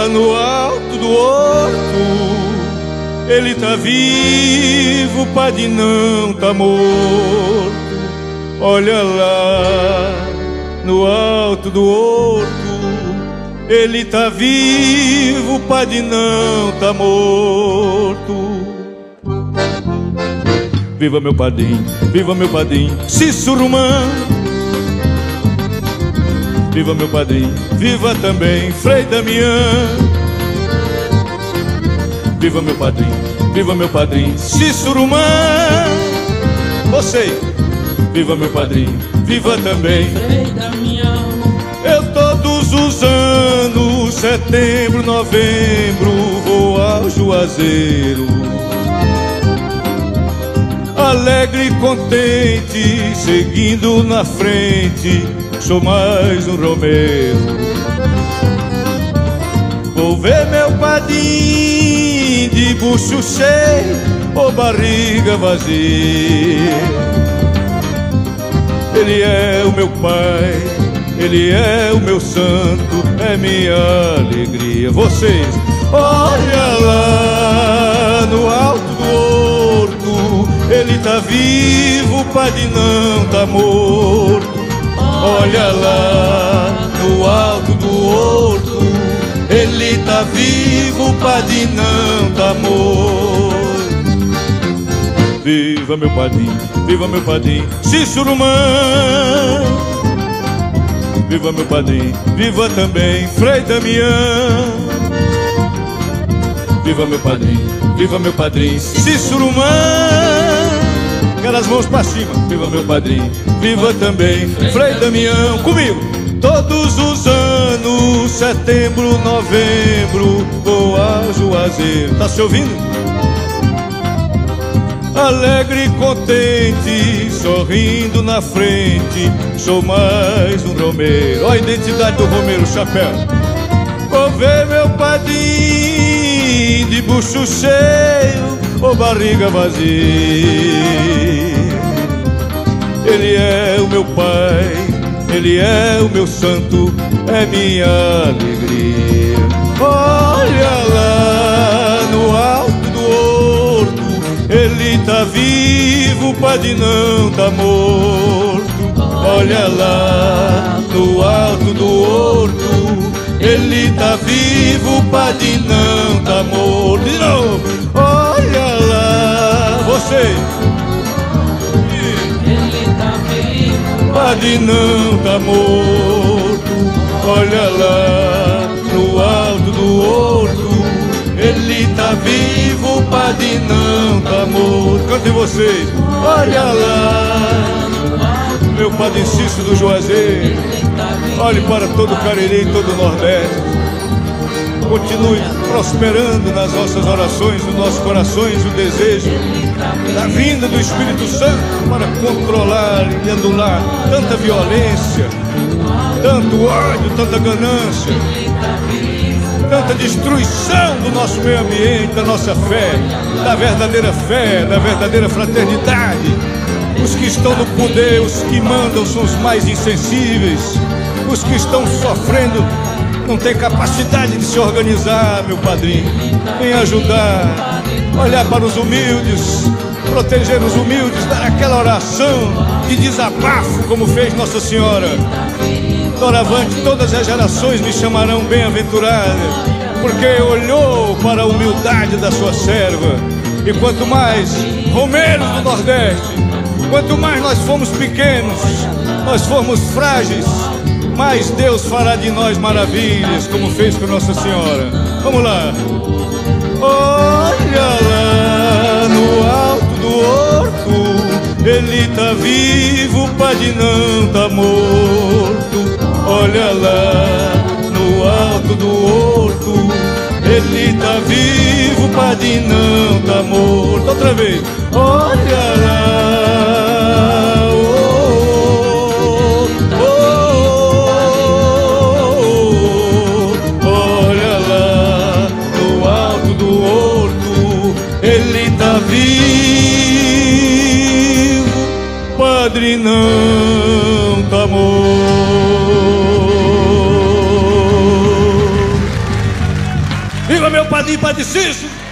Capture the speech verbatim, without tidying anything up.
lá no alto do horto, ele tá vivo, o padre não tá morto. Olha lá no alto do horto, ele tá vivo, o padre não tá morto. Viva meu padrinho, viva meu padrinho Cícero Romão. Viva meu padrinho, viva também Frei Damião. Viva meu padrinho, viva meu padrinho Cícero Romão. Você, viva meu padrinho, viva também Frei Damião. Eu todos os anos, setembro, novembro, vou ao Juazeiro, alegre e contente, seguindo na frente, sou mais um romeiro. Vou ver meu padrinho de bucho cheio ou barriga vazia. Ele é o meu pai, ele é o meu santo, é minha alegria. Vocês, olha lá no alto do horto, ele tá vivo, o padre não tá morto. Olha lá no alto do horto, ele tá vivo, o padre não tá morto. Viva meu padrinho, viva meu padrinho Cícero Romão. Viva meu padrinho, viva também Frei Damião. Viva meu padrinho, viva meu padrinho Cícero Romão. Quero as mãos pra cima. Viva meu padrinho, viva também Frei Damião. Comigo. Todos os anos, setembro, novembro, vou ao Juazeiro. Tá se ouvindo? Alegre e contente, sorrindo na frente, sou mais um romeiro. Olha a identidade do romeiro, chapéu. Vou ver meu padrinho de bucho cheio ou barriga vazia. Ele é o meu pai, ele é o meu santo, é minha alegria. Olha lá no alto do horto, ele tá vivo, o padre não tá morto. Olha lá no alto do horto, ele tá vivo, o padre não tá morto. De novo, olha lá, você, Ele tá vivo, o padre não tá morto. Olha lá no alto do horto, ele tá vivo, o padre não tá morto. Cantem vocês. Olha lá, meu padre Cícero do Juazeiro. Olhe para todo o Cariri e todo o Nordeste. Continue prosperando nas nossas orações, nos nossos corações, o desejo da vinda do Espírito Santo para controlar e anular tanta violência, tanto ódio, tanta ganância, tanta destruição do nosso meio ambiente, da nossa fé, da verdadeira fé, da verdadeira fraternidade. Os que estão no poder, os que mandam são os mais insensíveis. Os que estão sofrendo não têm capacidade de se organizar, meu padrinho. Vem ajudar, olhar para os humildes, proteger os humildes, dar aquela oração de desabafo como fez Nossa Senhora. Doravante todas as gerações me chamarão bem-aventurada, porque olhou para a humildade da sua serva. E quanto mais romeiros do Nordeste, quanto mais nós formos pequenos, nós formos frágeis, mais Deus fará de nós maravilhas, como fez com Nossa Senhora. Vamos lá. Olha lá no alto do horto, ele tá vivo, o padre não tá morto. Olha lá no alto do horto, ele tá vivo, o padre não tá morto. Outra vez. Olha lá, oh, oh, oh, olha lá no alto do horto, ele tá vivo, padre não tá morto. Viva meu padrinho, Padre Cício!